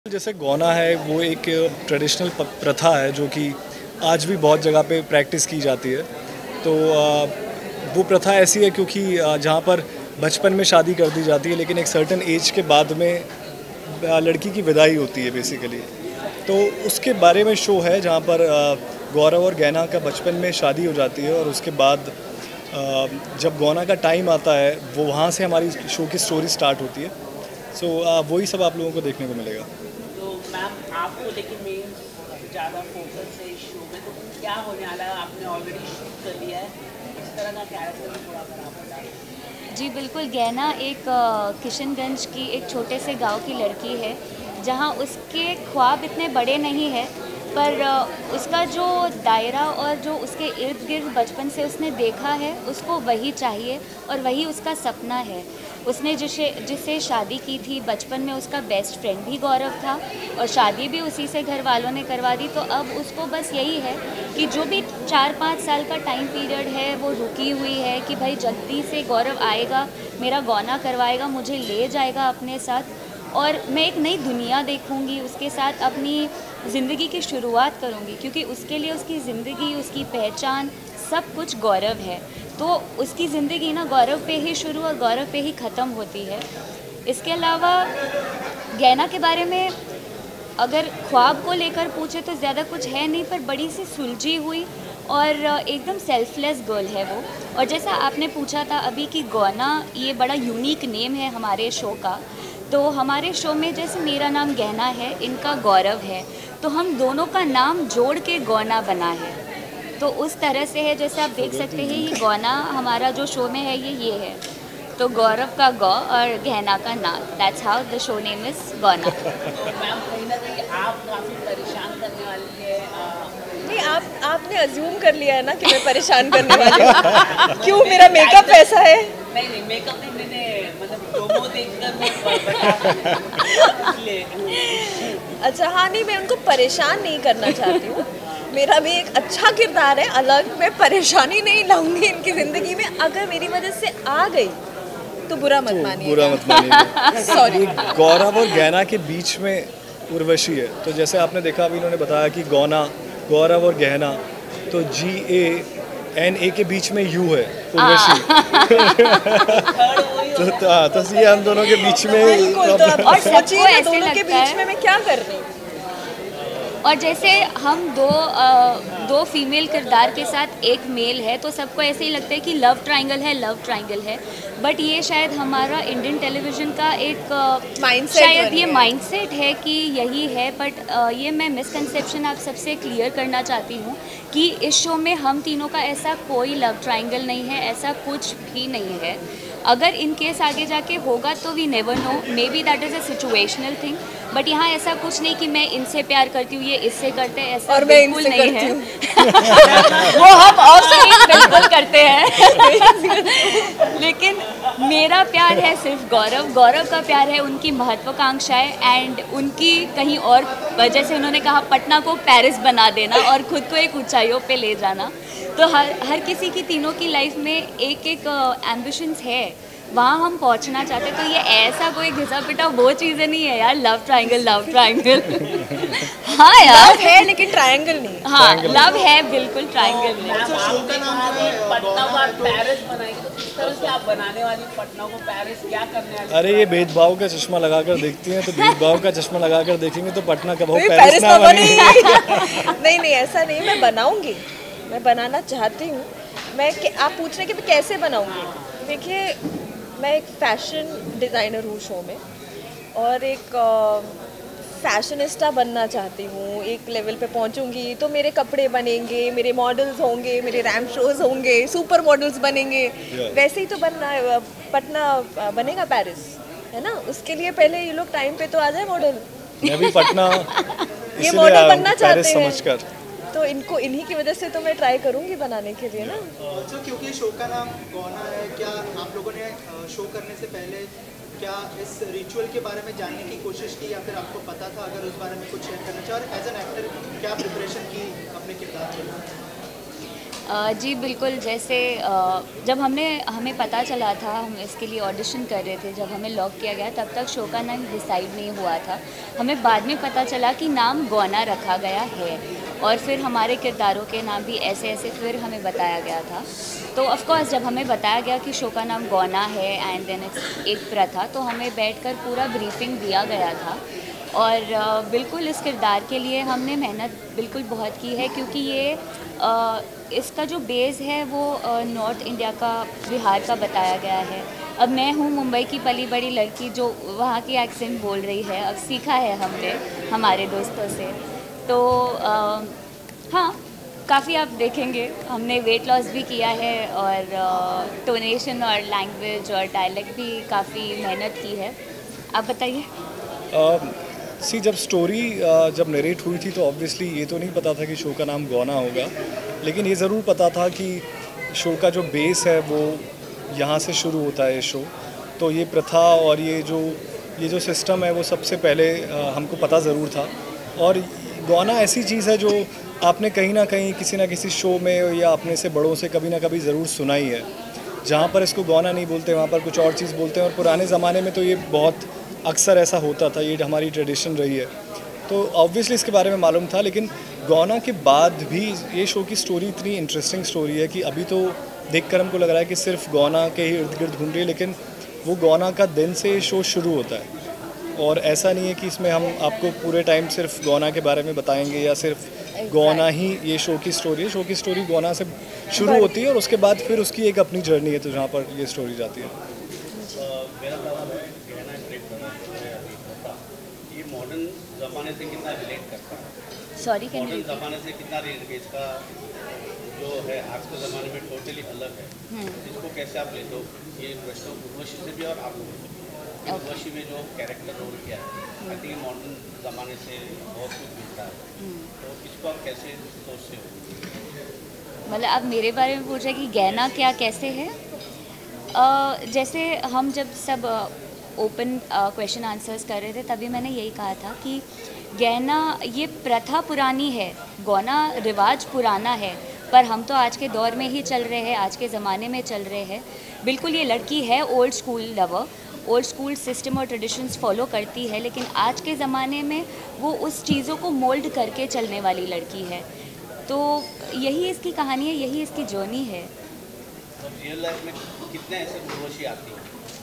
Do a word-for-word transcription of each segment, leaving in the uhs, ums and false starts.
जैसे गौना है वो एक ट्रेडिशनल प्रथा है जो कि आज भी बहुत जगह पे प्रैक्टिस की जाती है। तो वो प्रथा ऐसी है क्योंकि जहाँ पर बचपन में शादी कर दी जाती है लेकिन एक सर्टेन एज के बाद में लड़की की विदाई होती है बेसिकली। तो उसके बारे में शो है जहाँ पर गौरव और गैना का बचपन में शादी हो जाती है और उसके बाद जब गौना का टाइम आता है वो वहाँ से हमारी शो की स्टोरी स्टार्ट होती है। सो so, वही सब आप लोगों को देखने को मिलेगा। तो मैम आपको लेकिन मेन ज़्यादा फोकस है इस शो में, तो क्या होने वाला है? आपने ऑलरेडी शूट कर लिया है, इस तरह का कैरेक्टर थोड़ा सा आप बताइए। जी बिल्कुल, गैना एक किशनगंज की एक छोटे से गांव की लड़की है जहां उसके ख्वाब इतने बड़े नहीं हैं, पर उसका जो दायरा और जो उसके इर्द गिर्द बचपन से उसने देखा है उसको वही चाहिए और वही उसका सपना है। उसने जिसे जिससे शादी की थी बचपन में उसका बेस्ट फ्रेंड भी गौरव था और शादी भी उसी से घर वालों ने करवा दी। तो अब उसको बस यही है कि जो भी चार पाँच साल का टाइम पीरियड है वो रुकी हुई है कि भाई जल्दी से गौरव आएगा, मेरा गौना करवाएगा, मुझे ले जाएगा अपने साथ और मैं एक नई दुनिया देखूंगी, उसके साथ अपनी ज़िंदगी की शुरुआत करूंगी, क्योंकि उसके लिए उसकी ज़िंदगी, उसकी पहचान सब कुछ गौरव है। तो उसकी ज़िंदगी ना गौरव पे ही शुरू और गौरव पे ही ख़त्म होती है। इसके अलावा गैना के बारे में अगर ख्वाब को लेकर पूछे तो ज़्यादा कुछ है नहीं, पर बड़ी सी सुलझी हुई और एकदम सेल्फलेस गर्ल है वो। और जैसा आपने पूछा था अभी कि गौना ये बड़ा यूनिक नेम है हमारे शो का, तो हमारे शो में जैसे मेरा नाम गहना है, इनका गौरव है, तो हम दोनों का नाम जोड़ के गौना बना है। तो उस तरह से है, जैसे आप देख सकते हैं ये गौना हमारा जो शो में है ये ये है, तो गौरव का गौ और गहना का ना, that's how the show name is Gauna. तो मैम कहीं ना कहीं आप काफ़ी परेशान करने वाली है। नहीं, आप आपने अज्यूम कर लिया है ना कि मैं परेशान करने वाली हूँ। क्यों, मेरा मेकअप ऐसा है? नहीं नहीं, मेकअप नहीं, मैंने मतलब प्रोमो देखकर मैं बता। अच्छा हाँ, नहीं मैं उनको परेशान नहीं करना चाहती हूँ, मेरा भी एक अच्छा किरदार है अलग, मैं परेशानी नहीं लाऊंगी इनकी ज़िंदगी में। अगर मेरी वजह से आ गई तो बुरा मत मानिए, बुरा मत मानिए। सॉरी। गौरव और गैना के बीच में उर्वशी है, तो जैसे आपने देखा अभी इन्होंने बताया कि गौना, गौरव और गहना, तो जी ए एन ए के बीच में यू है, उर्वशी। तो, तो, तो ये हम दोनों के बीच में बिल्कुल, तो अब सोचिए दोनों के बीच में मैं क्या कर रही हूँ। और जैसे हम दो आ, दो फीमेल किरदार के साथ एक मेल है तो सबको ऐसे ही लगता है कि लव ट्रायंगल है, लव ट्रायंगल है, बट ये शायद हमारा इंडियन टेलीविज़न का एक माइंडसेट, शायद ये माइंडसेट है कि यही है। बट ये मैं मिसकंसेप्शन आप सबसे क्लियर करना चाहती हूँ कि इस शो में हम तीनों का ऐसा कोई लव ट्रायंगल नहीं है, ऐसा कुछ भी नहीं है। अगर इन केस आगे जाके होगा तो we never know, maybe that is a situational thing, but यहाँ ऐसा कुछ नहीं कि मैं इनसे प्यार करती हूँ ये इससे करते हैं, ऐसा और बिल्कुल मैं नहीं है। वो हम ऑप्शन बिल्कुल करते हैं। लेकिन मेरा प्यार है सिर्फ गौरव, गौरव का प्यार है उनकी महत्वाकांक्षाएं एंड उनकी कहीं और, जैसे उन्होंने कहा पटना को पेरिस बना देना और खुद को एक ऊंचाइयों पे ले जाना। तो हर हर किसी की, तीनों की लाइफ में एक एक एम्बिशंस है, वहाँ हम पहुँचना चाहते हैं। तो ये ऐसा कोई घिसा पिटा वो चीज़ें नहीं है यार, लव ट्रायंगल लव ट्रायंगल। हाँ यार लव है लेकिन ट्रायंगल नहीं। हाँ लव है, बिल्कुल ट्रायंगल नहीं। पटना को आप पेरिस बनाएंगे, तो किस तरह से आप बनाने वाली पटना को पेरिस, क्या करने वाली? अरे ये भेदभाव का चश्मा लगाकर देखती हैं, तो भेदभाव का चश्मा लगाकर देखेंगे तो पटना कब पेरिस पेरिस ना बनेगी। नहीं नहीं ऐसा नहीं, मैं बनाऊंगी, मैं बनाना चाहती हूँ। मैं आप पूछ रहे कि मैं कैसे बनाऊंगी? देखिए मैं एक फैशन डिज़ाइनर हूँ शो में और एक फैशनिस्टा बनना चाहती हूँ। एक लेवल पे पहुँचूँगी तो मेरे कपड़े बनेंगे, मेरे मॉडल्स होंगे, मेरे रैम्प शोज़ होंगे, सुपर मॉडल्स बनेंगे। yeah. वैसे ही तो बनना है, पटना बनेगा पेरिस, है ना? उसके लिए पहले ये लोग टाइम पे तो आ जाए मॉडल। मैं भी पटना ये मॉडल बनना चाहते हैं समझकर, तो इनको इन्हीं की वजह से तो मैं ट्राई करूंगी बनाने के लिए ना। अच्छा, क्योंकि शो का नाम गौना है, क्या आप लोगों ने शो करने से पहले क्या इस रिचुअल के बारे में जानने की कोशिश की या फिर आपको पता था? अगर उस बारे में कुछ शेयर करना चाहे, और एज एन एक्टर क्या प्रिपरेशन की अपने किरदार के लिए? अ, जी बिल्कुल, जैसे अ, जब हमने हमें पता चला था, हम इसके लिए ऑडिशन कर रहे थे, जब हमें लॉक किया गया तब तक शो का नाम डिसाइड नहीं हुआ था। हमें बाद में पता चला कि नाम गौना रखा गया है और फिर हमारे किरदारों के नाम भी ऐसे ऐसे फिर हमें बताया गया था। तो ऑफ कोर्स जब हमें बताया गया कि शो का नाम गौना है एंड देन इट्स एक प्रथा, तो हमें बैठकर पूरा ब्रीफिंग दिया गया था और अ, बिल्कुल इस किरदार के लिए हमने मेहनत बिल्कुल बहुत की है, क्योंकि ये अ, इसका जो बेस है वो नॉर्थ इंडिया का, बिहार का बताया गया है। अब मैं हूँ मुंबई की पली बड़ी लड़की जो वहाँ की एक्सेंट बोल रही है, अब सीखा है हमने हमारे दोस्तों से। तो आ, हाँ, काफ़ी आप देखेंगे हमने वेट लॉस भी किया है और टोनेशन और लैंग्वेज और डायलेक्ट भी काफ़ी मेहनत की है। आप बताइए। सी जब स्टोरी जब नरेट हुई थी तो ऑब्वियसली ये तो नहीं पता था कि शो का नाम गौना होगा, लेकिन ये ज़रूर पता था कि शो का जो बेस है वो यहाँ से शुरू होता है शो। तो ये प्रथा और ये जो ये जो सिस्टम है वो सबसे पहले हमको पता ज़रूर था। और गौना ऐसी चीज़ है जो आपने कहीं ना कहीं किसी ना किसी शो में या अपने से बड़ों से कभी ना कभी ज़रूर सुना ही है। जहाँ पर इसको गौना नहीं बोलते वहाँ पर कुछ और चीज़ बोलते हैं, और पुराने ज़माने में तो ये बहुत अक्सर ऐसा होता था, ये हमारी ट्रेडिशन रही है। तो ऑब्वियसली इसके बारे में मालूम था, लेकिन गौना के बाद भी ये शो की स्टोरी इतनी इंटरेस्टिंग स्टोरी है कि अभी तो देखकर हमको लग रहा है कि सिर्फ गौना के ही इर्द गिर्द घूम रही है, लेकिन वो गौना का दिन से ये शो शुरू होता है। और ऐसा नहीं है कि इसमें हम आपको पूरे टाइम सिर्फ गौना के बारे में बताएंगे या सिर्फ गौना ही ये शो की स्टोरी है। शो की स्टोरी गौना से शुरू होती है और उसके बाद फिर उसकी एक अपनी जर्नी है, तो जहाँ पर ये स्टोरी जाती है। ये मॉडर्न ज़माने से कितना रिलेट करता है? सॉरी, कैन मॉडर्न ज़माने से कितना रिलेट, इसका जो है आज के ज़माने में टोटली अलग है। इसको कैसे आप लेते हो? ये प्रश्न उर्वशी से भी और आप लोगों से भी। उर्वशी में जो कैरेक्टर रोल किया है, आई थिंक मॉडर्न ज़माने से बहुत कुछ मिलता है, तो इसको आप कैसे सोचते हो? मतलब आप मेरे बारे में पूछ रहे हैं कि गहना क्या कैसे है? uh, जैसे हम जब सब ओपन क्वेश्चन आंसर्स कर रहे थे तभी मैंने यही कहा था कि गहना ये प्रथा पुरानी है, गौना रिवाज पुराना है, पर हम तो आज के दौर में ही चल रहे हैं, आज के ज़माने में चल रहे हैं। बिल्कुल ये लड़की है old school lover, old school system और ट्रेडिशंस फॉलो करती है, लेकिन आज के ज़माने में वो उस चीज़ों को मोल्ड करके चलने वाली लड़की है। तो यही इसकी कहानी है, यही इसकी जर्नी है। रियल लाइफ में कितने ऐसे उर्वशी आती हैं?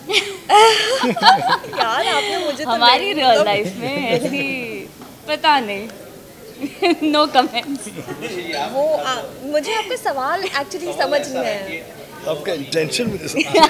यार आपने मुझे तो हमारी रियल लाइफ में ऐसी पता नहीं। No comments. वो आ, मुझे आपका सवाल एक्चुअली समझ नहीं आया। आपका इंटेंशन में ये चलते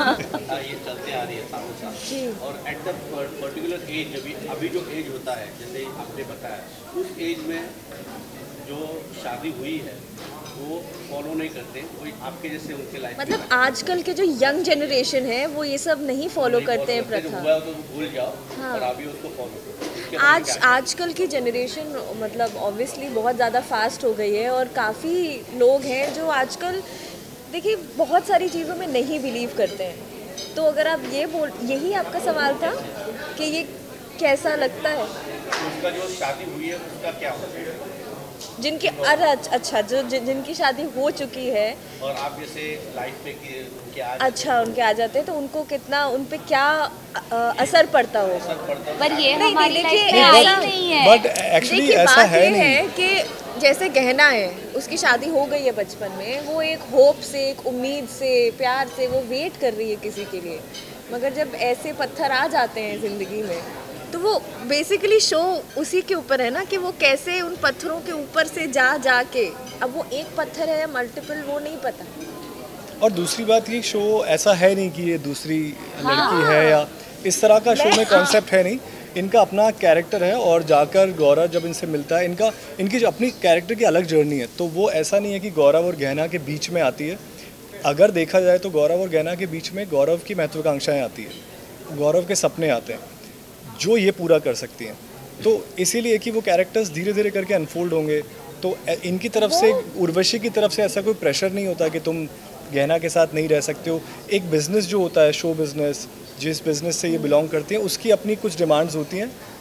आ रही है सालों साल, और एट द पर्टिकुलर एज, अभी अभी जो एज होता है, जैसे आपने बताया, उस एज में जो शादी हुई है वो फॉलो नहीं करते, कोई आपके जैसे उनके लाइफ मतलब आजकल के जो यंग जनरेशन है वो ये सब नहीं फॉलो करते हैं प्रथा। हुआ तो भूल जाओ, हाँ। और अभी उसको फॉलो करो। आज आजकल की जनरेशन मतलब ऑब्वियसली बहुत ज़्यादा फास्ट हो गई है, और काफ़ी लोग हैं जो आजकल देखिए बहुत सारी चीज़ों में नहीं बिलीव करते हैं। तो अगर आप ये बोल, यही आपका सवाल था कि ये कैसा लगता है? उसका जो शादी हुई है उसका क्या होता है? जिनकी अरे अच्छा जो जि, जिनकी शादी हो चुकी है और आप जैसे लाइफ में कि उनके आ अच्छा उनके आ जाते हैं, तो उनको कितना उन पे क्या आ, असर पड़ता होगा? पर ये नहीं, हमारी देखिए, लाइफ में ऐसा- आई नहीं है। बट एक्चुअली देखिए ऐसा बात है ये नहीं। है कि जैसे गहना है, उसकी शादी हो गई है बचपन में, वो एक होप से, एक उम्मीद से, प्यार से वो वेट कर रही है किसी के लिए, मगर जब ऐसे पत्थर आ जाते हैं ज़िंदगी में तो वो बेसिकली शो उसी के ऊपर है ना कि वो कैसे उन पत्थरों के ऊपर से जा जा के, अब वो एक पत्थर है या मल्टीपल वो नहीं पता। और दूसरी बात ये शो ऐसा है नहीं कि ये दूसरी लड़की है या इस तरह का शो में कॉन्सेप्ट है नहीं। इनका अपना कैरेक्टर है और जाकर गौरव जब इनसे मिलता है, इनका इनकी जो अपनी कैरेक्टर की अलग जर्नी है, तो वो ऐसा नहीं है कि गौरव और गहना के बीच में आती है। अगर देखा जाए तो गौरव और गहना के बीच में गौरव की महत्वाकांक्षाएं आती है, गौरव के सपने आते हैं जो ये पूरा कर सकती हैं। तो इसीलिए कि वो कैरेक्टर्स धीरे धीरे करके अनफोल्ड होंगे, तो इनकी तरफ से, उर्वशी की तरफ से ऐसा कोई प्रेशर नहीं होता कि तुम गहना के साथ नहीं रह सकते हो। एक बिज़नेस जो होता है, शो बिज़नेस, जिस बिज़नेस से ये बिलोंग करती हैं, उसकी अपनी कुछ डिमांड्स होती हैं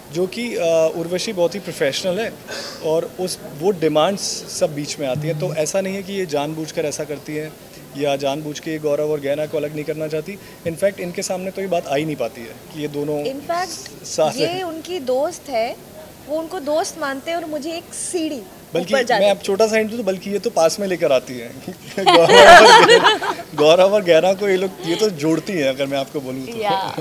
जो कि उर्वशी बहुत ही प्रोफेशनल है और उस वो डिमांड्स सब बीच में आती हैं। तो ऐसा नहीं है कि ये जानबूझकर ऐसा करती हैं या जानबूझ के गौरव और गहना को अलग नहीं करना चाहती। इनफैक्ट इनके सामने तो ये बात आ ही नहीं पाती है कि ये दोनों इनफैक्ट ये उनकी दोस्त है, वो उनको दोस्त मानते हैं और मुझे एक सीढ़ी बल्कि मैं अब छोटा सा हिंट दूं तो बल्कि ये तो पास में लेकर आती है गौरव, गौरव और गहना को ये लोग ये तो जोड़ती हैं अगर मैं आपको बोलूँ तो।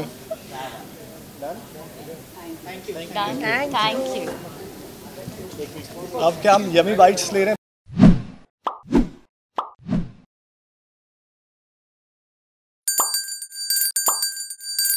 Thank you. अब क्या हम यमी बाइट्स ले रहे हैं?